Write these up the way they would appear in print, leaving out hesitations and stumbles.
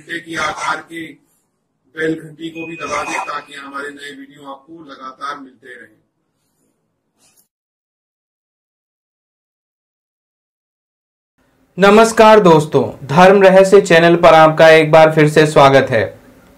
घंटे की आकार की बेल घंटी को भी दबा दें ताकि हमारे नए वीडियो आपको लगातार मिलते रहें। नमस्कार दोस्तों, धर्म रहस्य चैनल पर आपका एक बार फिर से स्वागत है।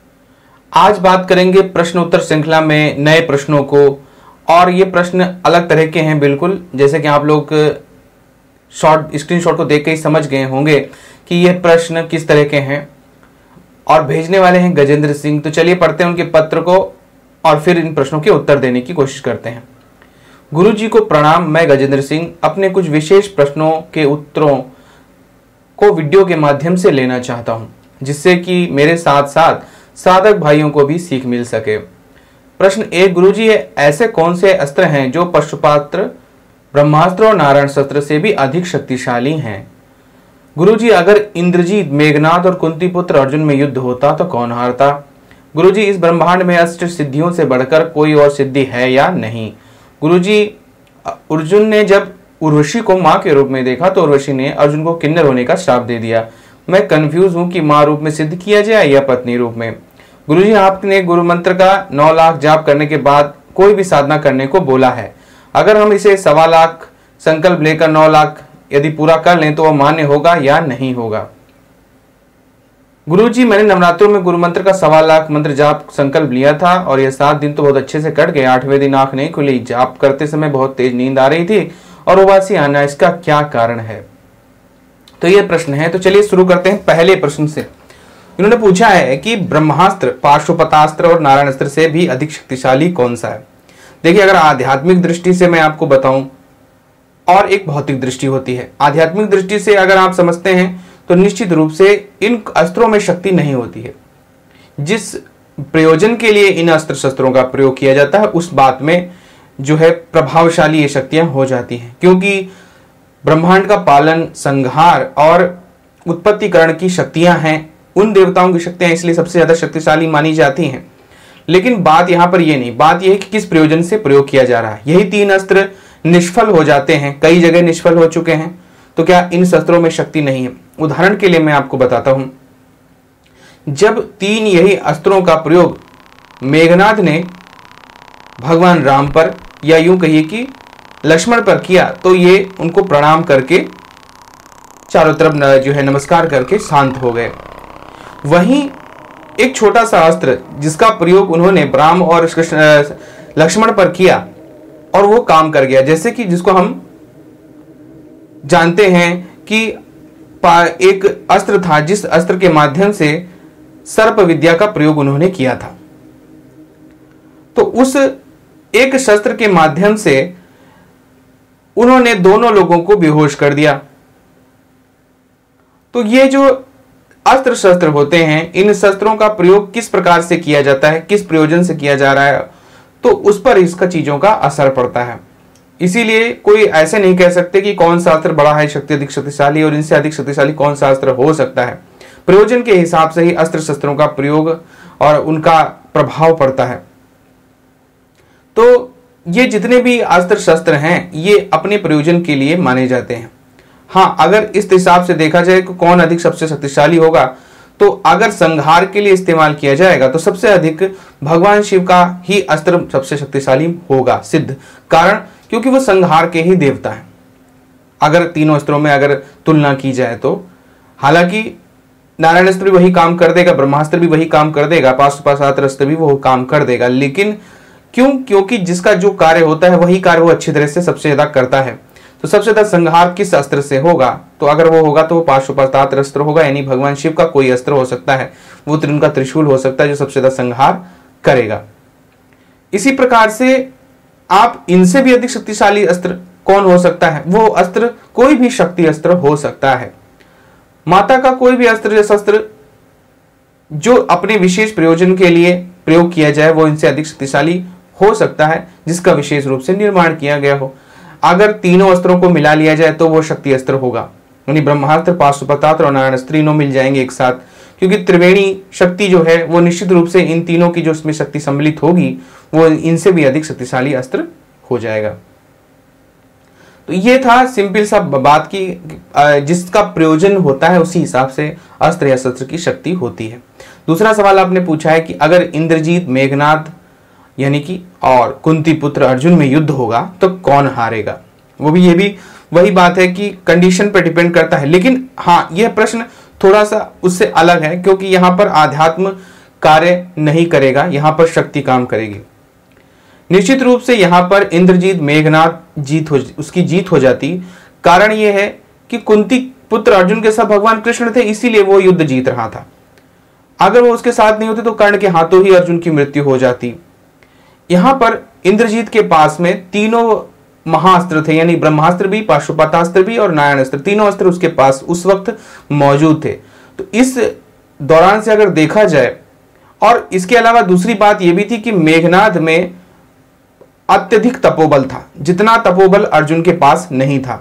आज बात करेंगे प्रश्न उत्तर श्रृंखला में नए प्रश्नों को, और ये प्रश्न अलग तरह के हैं बिल्कुल, जैसे कि आप लोग स्क्रीनशॉट को देख के ही समझ गए होंगे कि ये प्रश्न किस तरह के हैं, और भेजने वाले हैं गजेंद्र सिंह। तो चलिए पढ़ते हैं उनके पत्र को और फिर इन प्रश्नों के उत्तर देने की कोशिश करते हैं। गुरु जी को प्रणाम, मैं गजेंद्र सिंह अपने कुछ विशेष प्रश्नों के उत्तरों को वीडियो के माध्यम से लेना चाहता हूं, जिससे कि मेरे साथ साथ साधक भाइयों को भी सीख मिल सके। प्रश्न 1, गुरुजी ऐसे कौन से अस्त्र हैं जो पशुपात्र, ब्रह्मास्त्र और नारायण शस्त्र से भी अधिक शक्तिशाली हैं? गुरुजी, अगर इंद्रजीत, मेघनाथ और कुंती पुत्र अर्जुन में युद्ध होता तो कौन हारता? गुरुजी, इस ब्रह्मांड में अष्ट सिद्धियों से बढ़कर कोई और सिद्धि है या नहीं? गुरुजी, अर्जुन ने जब उर्वशी को मां के रूप में देखा तो उर्वशी ने अर्जुन को किन्नर होने का श्राप दे दिया। मैं कंफ्यूज हूं कि मां रूप में सिद्ध किया जाए या पत्नी रूप में। गुरुजी, आपने गुरु मंत्र का 9 लाख जाप करने के बाद कोई भी साधना करने को बोला है। अगर हम इसे 1.25 लाख संकल्प लेकर 9 लाख यदि पूरा कर लें तो वह मान्य होगा या नहीं होगा? गुरुजी, मैंने नवरात्रों में गुरु मंत्र का 1.25 लाख मंत्र जाप संकल्प लिया था और यह 7 दिन तो बहुत अच्छे से कट गए। 8वें दिन आंख नहीं खुली। जाप करते समय बहुत तेज नींद आ रही थी और उबासी आना, इसका क्या कारण है? तो ये प्रश्न है। तो चलिए शुरू करते हैं पहले प्रश्न से। इन्होंने पूछा है कि ब्रह्मास्त्र, पाशुपतास्त्र और नारायण अस्त्र से भी अधिक शक्तिशाली कौन सा है? देखिए, अगर आध्यात्मिक दृष्टि से मैं आपको बताऊं और एक भौतिक दृष्टि होती है। आध्यात्मिक दृष्टि से अगर आप समझते हैं तो निश्चित रूप से इन अस्त्रों में शक्ति नहीं होती है। जिस प्रयोजन के लिए इन अस्त्र शस्त्रों का प्रयोग किया जाता है उस बात में जो है प्रभावशाली ये शक्तियां हो जाती हैं, क्योंकि ब्रह्मांड का पालन, संहार और उत्पत्तिकरण की शक्तियां हैं उन देवताओं की शक्तियां, इसलिए सबसे ज्यादा शक्तिशाली मानी जाती हैं। लेकिन बात यहां पर ये नहीं, बात यह है कि किस प्रयोजन से प्रयोग किया जा रहा है। यही 3 अस्त्र निष्फल हो जाते हैं, कई जगह निष्फल हो चुके हैं, तो क्या इन शस्त्रों में शक्ति नहीं है? उदाहरण के लिए मैं आपको बताता हूं, जब 3 यही अस्त्रों का प्रयोग मेघनाथ ने भगवान राम पर या यूं कहिए कि लक्ष्मण पर किया तो ये उनको प्रणाम करके चारों तरफ जो है नमस्कार करके शांत हो गए। वहीं एक छोटा सा अस्त्र जिसका प्रयोग उन्होंने राम और लक्ष्मण पर किया और वो काम कर गया, जैसे कि जिसको हम जानते हैं कि एक अस्त्र था जिस अस्त्र के माध्यम से सर्प विद्या का प्रयोग उन्होंने किया था। तो उस एक शस्त्र के माध्यम से उन्होंने दोनों लोगों को बेहोश कर दिया। तो ये जो अस्त्र शस्त्र होते हैं, इन शस्त्रों का प्रयोग किस प्रकार से किया जाता है, किस प्रयोजन से किया जा रहा है, तो उस पर इसका चीजों का असर पड़ता है। इसीलिए कोई ऐसे नहीं कह सकते कि कौन सा अस्त्र बड़ा है, शक्ति अधिक शक्तिशाली, और इनसे अधिक शक्तिशाली कौन सा अस्त्र हो सकता है। प्रयोजन के हिसाब से ही अस्त्र शस्त्रों का प्रयोग और उनका प्रभाव पड़ता है। तो ये जितने भी अस्त्र शस्त्र हैं ये अपने प्रयोजन के लिए माने जाते हैं। हाँ, अगर इस हिसाब से देखा जाए कि कौन अधिक सबसे शक्तिशाली होगा, तो अगर संहार के लिए इस्तेमाल किया जाएगा तो सबसे अधिक भगवान शिव का ही अस्त्र सबसे शक्तिशाली होगा सिद्ध, कारण क्योंकि वो संहार के ही देवता हैं। अगर तीनों अस्त्रों में अगर तुलना की जाए तो हालांकि नारायण अस्त्र भी वही काम कर देगा, ब्रह्मास्त्र भी वही काम कर देगा, पाशुपतास्त्र अस्त्र भी वो काम कर देगा, लेकिन क्यों? क्योंकि जिसका जो कार्य होता है वही कार्य वो अच्छी तरह से सबसे ज्यादा करता है। तो सबसे ज्यादा संहार किस अस्त्र से होगा? तो अगर वो होगा तो वो पाशुपतास्त्र अस्त्र होगा, यानी भगवान शिव का कोई अस्त्र हो सकता है, वो उनका त्रिशूल हो सकता है जो सबसे ज्यादा संहार करेगा। इसी प्रकार से आप इनसे भी अधिक शक्तिशाली अस्त्र कौन हो सकता है? वो अस्त्र कोई भी शक्ति अस्त्र हो सकता है। माता का कोई भी अस्त्र या शस्त्र जो अपने विशेष प्रयोजन के लिए प्रयोग किया जाए वो इनसे अधिक शक्तिशाली हो सकता है, जिसका विशेष रूप से निर्माण किया गया हो। अगर तीनों अस्त्रों को मिला लिया जाए तो वो शक्ति अस्त्र होगा, यानी ब्रह्मास्त्र, पाशुपतास्त्र और नारायण अस्त्र तीनों मिल जाएंगे एक साथ, क्योंकि त्रिवेणी शक्ति जो है वो निश्चित रूप से इन तीनों की जो इसमें शक्ति सम्मिलित होगी वो इनसे भी अधिक शक्तिशाली अस्त्र हो जाएगा। तो ये था सिंपल सा बात की जिसका प्रयोजन होता है उसी हिसाब से अस्त्र या शस्त्र की शक्ति होती है। दूसरा सवाल आपने पूछा है कि अगर इंद्रजीत, मेघनाद यानी कि और कुंती पुत्र अर्जुन में युद्ध होगा तो कौन हारेगा। ये भी वही बात है कि कंडीशन पर डिपेंड करता है। लेकिन हाँ, यह प्रश्न थोड़ा सा उससे अलग है क्योंकि यहाँ पर आध्यात्म कार्य नहीं करेगा, यहाँ पर शक्ति काम करेगी। निश्चित रूप से यहाँ पर इंद्रजीत, मेघनाद उसकी जीत हो जाती। कारण यह है कि कुंती पुत्र अर्जुन के साथ भगवान कृष्ण थे, इसीलिए वो युद्ध जीत रहा था। अगर वो उसके साथ नहीं होते तो कर्ण के हाथों ही अर्जुन की मृत्यु हो जाती। यहां पर इंद्रजीत के पास में तीनों महाअस्त्र थे, यानी ब्रह्मास्त्र भी, पाशुपतास्त्र भी और नारायणास्त्र, तीनों अस्त्र उसके पास उस वक्त मौजूद थे। तो इस दौरान से अगर देखा जाए, और इसके अलावा दूसरी बात यह भी थी कि मेघनाद में अत्यधिक तपोबल था, जितना तपोबल अर्जुन के पास नहीं था,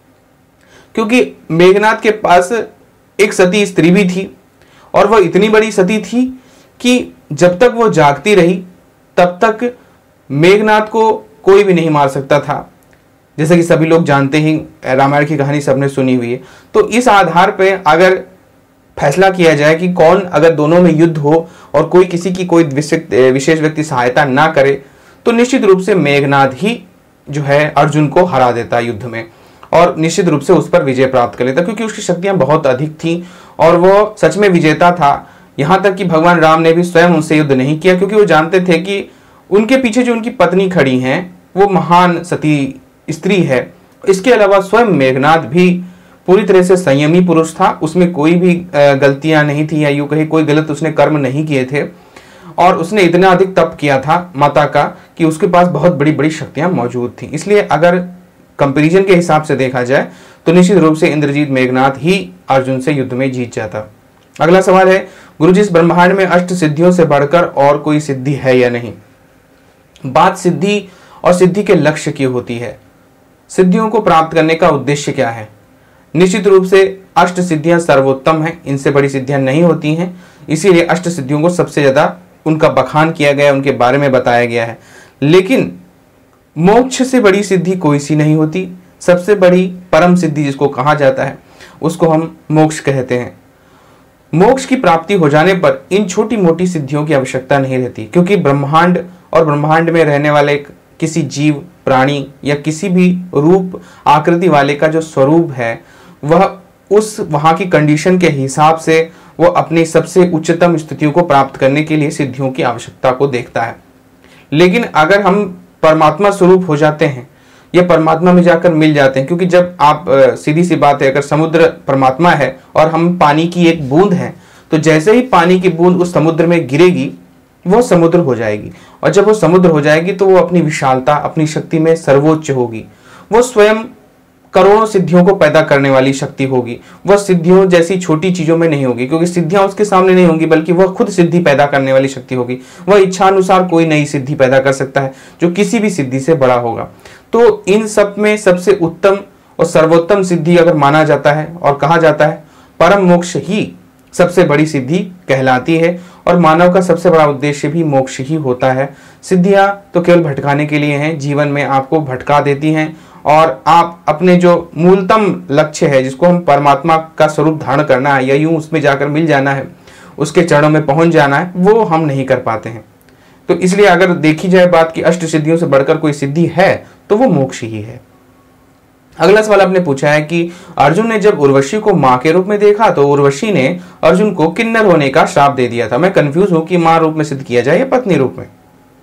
क्योंकि मेघनाद के पास एक सती स्त्री भी थी और वह इतनी बड़ी सती थी कि जब तक वो जागती रही तब तक मेघनाद को कोई भी नहीं मार सकता था। जैसे कि सभी लोग जानते ही, रामायण की कहानी सबने सुनी हुई है। तो इस आधार पर अगर फैसला किया जाए कि कौन, अगर दोनों में युद्ध हो और कोई किसी की कोई विशेष व्यक्ति सहायता ना करे, तो निश्चित रूप से मेघनाद ही जो है अर्जुन को हरा देता युद्ध में और निश्चित रूप से उस पर विजय प्राप्त कर लेता, क्योंकि उसकी शक्तियां बहुत अधिक थी और वो सच में विजेता था। यहां तक कि भगवान राम ने भी स्वयं उनसे युद्ध नहीं किया, क्योंकि वो जानते थे कि उनके पीछे जो उनकी पत्नी खड़ी हैं वो महान सती स्त्री है। इसके अलावा स्वयं मेघनाद भी पूरी तरह से संयमी पुरुष था, उसमें कोई भी गलतियां नहीं थी, या यूं कहे कोई गलत उसने कर्म नहीं किए थे, और उसने इतना अधिक तप किया था माता का कि उसके पास बहुत बड़ी बड़ी शक्तियां मौजूद थी। इसलिए अगर कंपैरिजन के हिसाब से देखा जाए तो निश्चित रूप से इंद्रजीत, मेघनाद ही अर्जुन से युद्ध में जीत जाता। अगला सवाल है, गुरुजी इस ब्रह्मांड में अष्ट सिद्धियों से बढ़कर और कोई सिद्धि है या नहीं। बात सिद्धि और सिद्धि के लक्ष्य की होती है। सिद्धियों को प्राप्त करने का उद्देश्य क्या है। निश्चित रूप से अष्ट सिद्धियां सर्वोत्तम हैं, इनसे बड़ी सिद्धियां नहीं होती हैं, इसीलिए अष्ट सिद्धियों को सबसे ज्यादा उनका बखान किया गया, उनके बारे में बताया गया है। लेकिन मोक्ष से बड़ी सिद्धि कोई सी नहीं होती। सबसे बड़ी परम सिद्धि जिसको कहा जाता है उसको हम मोक्ष कहते हैं। मोक्ष की प्राप्ति हो जाने पर इन छोटी मोटी सिद्धियों की आवश्यकता नहीं रहती, क्योंकि ब्रह्मांड और ब्रह्मांड में रहने वाले किसी जीव, प्राणी या किसी भी रूप आकृति वाले का जो स्वरूप है वह उस वहां की कंडीशन के हिसाब से वो अपनी सबसे उच्चतम स्थितियों को प्राप्त करने के लिए सिद्धियों की आवश्यकता को देखता है। लेकिन अगर हम परमात्मा स्वरूप हो जाते हैं या परमात्मा में जाकर मिल जाते हैं, क्योंकि जब आप सीधी सी बात है, अगर समुद्र परमात्मा है और हम पानी की एक बूंद है, तो जैसे ही पानी की बूंद उस समुद्र में गिरेगी वो समुद्र हो जाएगी, और जब वो समुद्र हो जाएगी तो वो अपनी विशालता, अपनी शक्ति में सर्वोच्च होगी। वो स्वयं करोड़ों सिद्धियों को पैदा करने वाली शक्ति होगी। वह सिद्धियों जैसी छोटी चीजों में नहीं होगी, क्योंकि सिद्धियां उसके सामने नहीं होंगी, बल्कि वह खुद सिद्धि पैदा करने वाली शक्ति होगी। वह इच्छा अनुसार कोई नई सिद्धि पैदा कर सकता है जो किसी भी सिद्धि से बड़ा होगा। तो इन सब में सबसे उत्तम और सर्वोत्तम सिद्धि अगर माना जाता है और कहा जाता है, परम मोक्ष ही सबसे बड़ी सिद्धि कहलाती है, और मानव का सबसे बड़ा उद्देश्य भी मोक्ष ही होता है। सिद्धियां तो केवल भटकाने के लिए हैं, जीवन में आपको भटका देती हैं, और आप अपने जो मूलतम लक्ष्य है, जिसको हम परमात्मा का स्वरूप धारण करना है या यूं उसमें जाकर मिल जाना है, उसके चरणों में पहुंच जाना है, वो हम नहीं कर पाते हैं। तो इसलिए अगर देखी जाए बात की अष्ट सिद्धियों से बढ़कर कोई सिद्धि है तो वो मोक्ष ही है। अगला सवाल आपने पूछा है कि अर्जुन ने जब उर्वशी को मां के रूप में देखा तो उर्वशी ने अर्जुन को किन्नर होने का श्राप दे दिया था। मैं कंफ्यूज हूं कि मां रूप में सिद्ध किया जाए या पत्नी रूप में।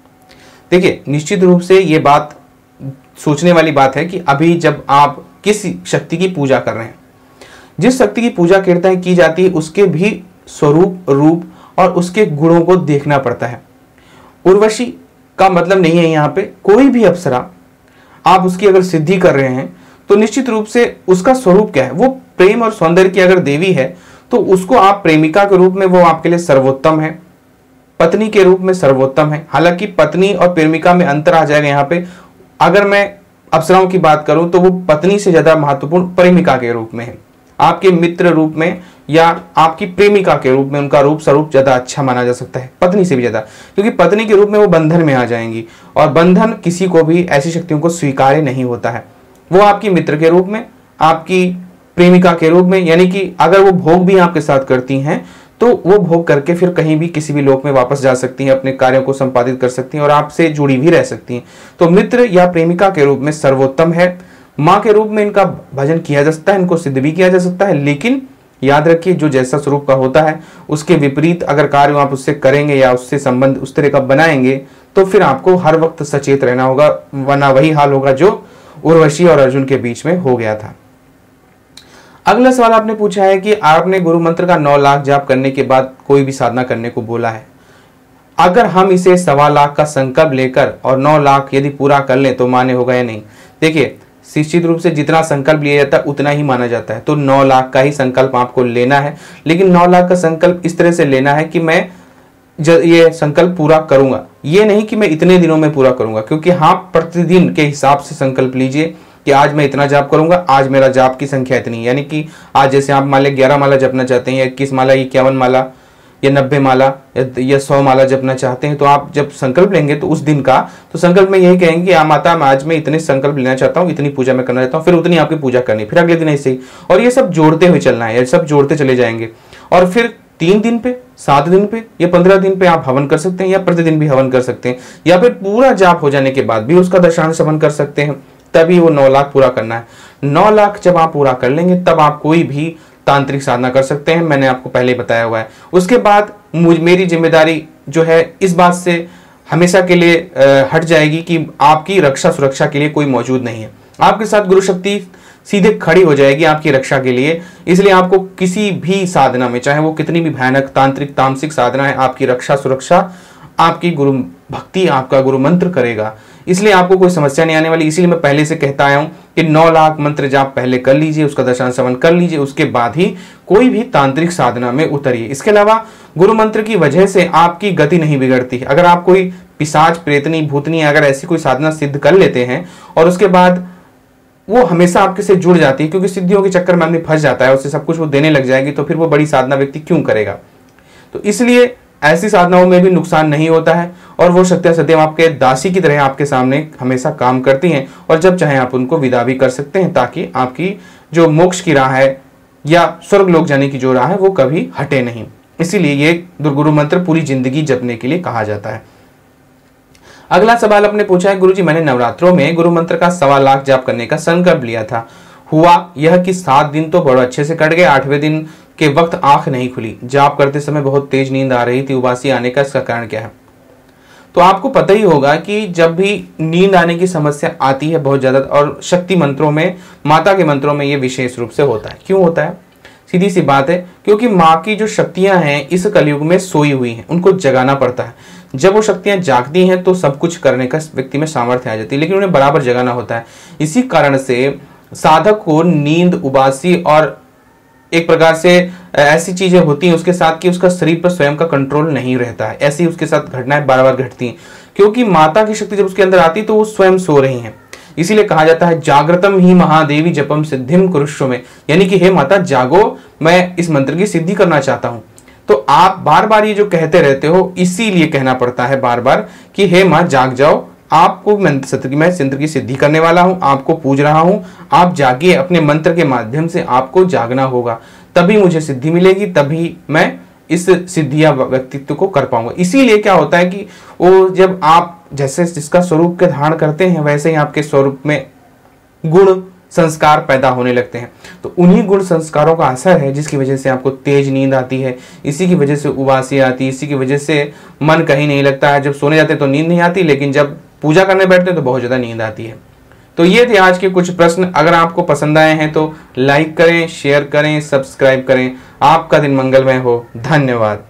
देखिए, निश्चित रूप से ये बात सोचने वाली बात है कि अभी जब आप किस शक्ति की पूजा कर रहे हैं, जिस शक्ति की पूजा कीर्तन की जाती है उसके भी स्वरूप, रूप और उसके गुणों को देखना पड़ता है। उर्वशी का मतलब नहीं है यहाँ पे कोई भी अप्सरा, आप उसकी अगर सिद्धि कर रहे हैं तो निश्चित रूप से उसका स्वरूप क्या है। वो प्रेम और सौंदर्य की अगर देवी है तो उसको आप प्रेमिका के रूप में वो आपके लिए सर्वोत्तम है, पत्नी के रूप में सर्वोत्तम है। हालांकि पत्नी और प्रेमिका में अंतर आ जाएगा यहाँ पे। अगर मैं अप्सराओं की बात करूं तो वो पत्नी से ज्यादा महत्वपूर्ण प्रेमिका के रूप में है, आपके मित्र रूप में या आपकी प्रेमिका के रूप में उनका रूप स्वरूप ज्यादा अच्छा माना जा सकता है, पत्नी से भी ज्यादा, क्योंकि पत्नी के रूप में वो बंधन में आ जाएंगी और बंधन किसी को भी ऐसी शक्तियों को स्वीकार्य नहीं होता है। वो आपकी मित्र के रूप में, आपकी प्रेमिका के रूप में, यानी कि अगर वो भोग भी आपके साथ करती हैं तो वो भोग करके फिर कहीं भी किसी भी लोक में वापस जा सकती हैं, अपने कार्यों को संपादित कर सकती हैं और आपसे जुड़ी भी रह सकती हैं। तो मित्र या प्रेमिका के रूप में सर्वोत्तम है। माँ के रूप में इनका भजन किया जा सकता है, इनको सिद्ध भी किया जा सकता है, लेकिन याद रखिए जो जैसा स्वरूप का होता है उसके विपरीत अगर कार्य आप उससे करेंगे या उससे संबंध उस तरह का बनाएंगे तो फिर आपको हर वक्त सचेत रहना होगा, वरना वही हाल होगा जो उर्वशी और अर्जुन के बीच में हो गया था। अगला सवाल आपने पूछा है कि आपने गुरु मंत्र का 9 लाख जाप करने के बाद कोई भी साधना करने को बोला है, अगर हम इसे 1.25 लाख का संकल्प लेकर और 9 लाख यदि पूरा कर लें तो मान्य होगा या नहीं। देखिए निश्चित रूप से जितना संकल्प लिया जाता है उतना ही माना जाता है, तो 9 लाख का ही संकल्प आपको लेना है, लेकिन 9 लाख का संकल्प इस तरह से लेना है कि मैं ये संकल्प पूरा करूंगा, ये नहीं कि मैं इतने दिनों में पूरा करूंगा, क्योंकि हाँ प्रतिदिन के हिसाब से संकल्प लीजिए कि आज मैं इतना जाप करूंगा, आज मेरा जाप की संख्या इतनी, यानी कि आज जैसे आप मान लें 11 माला जपना चाहते हैं या 21 माला, 51 माला या 90 माला या 100 माला जपना चाहते हैं, तो आप जब संकल्प लेंगे तो उस दिन का तो संकल्प में यही कहेंगे कि माता आज मैं इतने संकल्प लेना चाहता हूँ, इतनी पूजा मैं करना चाहता हूँ, फिर उतनी आपकी पूजा करनी, फिर अगले दिन ऐसे ही, और ये सब जोड़ते हुए चलना है, ये सब जोड़ते चले जाएंगे। और फिर 3 दिन पे, 7 दिन पे या 15 दिन पे आप हवन कर सकते हैं या प्रतिदिन भी हवन कर सकते हैं, या फिर पूरा जाप हो जाने के बाद भी उसका दशांश हवन कर सकते हैं, तभी वो 9 लाख पूरा करना है। 9 लाख जब आप पूरा कर लेंगे तब आप कोई भी तांत्रिक साधना कर सकते हैं, मैंने आपको पहले ही बताया हुआ है। उसके बाद मेरी जिम्मेदारी जो है इस बात से हमेशा के लिए हट जाएगी कि आपकी रक्षा सुरक्षा के लिए कोई मौजूद नहीं है, आपके साथ गुरु शक्ति सीधे खड़ी हो जाएगी आपकी रक्षा के लिए। इसलिए आपको किसी भी साधना में, चाहे वो कितनी भी भयानक तांत्रिक तामसिक साधना है, आपकी रक्षा सुरक्षा आपकी गुरु भक्ति, आपका गुरु मंत्र करेगा, इसलिए आपको कोई समस्या नहीं आने वाली। इसीलिए मैं पहले से कहता आया हूं कि 9 लाख मंत्र जाप पहले कर लीजिए, उसका दशांश हवन कर लीजिए, उसके बाद ही कोई भी तांत्रिक साधना में उतरिए। इसके अलावा गुरु मंत्र की वजह से आपकी गति नहीं बिगड़ती। अगर आप कोई पिशाच प्रेतनी भूतनी अगर ऐसी कोई साधना सिद्ध कर लेते हैं और उसके बाद वो हमेशा आपके से जुड़ जाती है, क्योंकि सिद्धियों के चक्कर में आदमी फंस जाता है, उससे सब कुछ वो देने लग जाएगी, तो फिर वो बड़ी साधना व्यक्ति क्यों करेगा। तो इसलिए ऐसी साधनाओं में भी नुकसान नहीं होता है और वो सत्य सदैव आपके दासी की तरह आपके सामने हमेशा काम करती हैं, और जब चाहे आप उनको विदा भी कर सकते हैं, ताकि आपकी जो मोक्ष की राह है या स्वर्ग लोक जाने की जो राह है वो कभी हटे नहीं। इसीलिए ये गुरु मंत्र पूरी जिंदगी जपने के लिए कहा जाता है। अगला सवाल आपने पूछा है, गुरुजी मैंने नवरात्रों में गुरु मंत्र का 1.25 लाख जाप करने का संकल्प लिया था, हुआ यह कि 7 दिन तो बड़े अच्छे से कट गए, 8वें दिन के वक्त आंख नहीं खुली, जाप करते समय बहुत तेज नींद आ रही थी, उबासी आने का इसका कारण क्या है। तो आपको पता ही होगा कि जब भी नींद आने की समस्या आती है बहुत ज्यादा, और शक्ति मंत्रों में, माता के मंत्रों में ये विशेष रूप से होता है। क्यों होता है? सीधी सी बात है, क्योंकि माँ की जो शक्तियां हैं इस कलयुग में सोई हुई हैं, उनको जगाना पड़ता है। जब वो शक्तियां जागती हैं तो सब कुछ करने का व्यक्ति में सामर्थ्य आ जाती है, लेकिन उन्हें बराबर जगाना होता है। इसी कारण से साधक को नींद, उबासी और एक प्रकार से ऐसी चीजें होती हैं उसके साथ कि उसका शरीर पर स्वयं का कंट्रोल नहीं रहता है। ऐसी उसके साथ घटनाएं बार बार घटती हैं, क्योंकि माता की शक्ति जब उसके अंदर आती तो वो स्वयं सो रही हैं। इसीलिए कहा जाता है जागृतम ही महादेवी जपम सिद्धिम कुरुष्व में, यानी कि हे माता जागो, मैं इस मंत्र की सिद्धि करना चाहता हूं। तो आप बार बार ये जो कहते रहते हो, इसीलिए कहना पड़ता है बार बार कि हे माँ जाग जाओ, आपको मैं मंत्र की सिद्धि करने वाला हूं, आपको पूज रहा हूं, आप जागिए, अपने मंत्र के माध्यम से आपको जागना होगा, तभी मुझे सिद्धि मिलेगी, तभी मैं इस सिद्धि या व्यक्तित्व को कर पाऊंगा। इसीलिए क्या होता है कि वो जब आप जैसे जिसका स्वरूप के धारण करते हैं वैसे ही आपके स्वरूप में गुण संस्कार पैदा होने लगते हैं। तो उन्हीं गुण संस्कारों का असर है जिसकी वजह से आपको तेज नींद आती है, इसी की वजह से उबासी आती है, इसी की वजह से मन कहीं नहीं लगता है। जब सोने जाते तो नींद नहीं आती, लेकिन जब पूजा करने बैठते तो बहुत ज्यादा नींद आती है। तो ये थे आज के कुछ प्रश्न। अगर आपको पसंद आए हैं तो लाइक करें, शेयर करें, सब्सक्राइब करें। आपका दिन मंगलमय हो। धन्यवाद।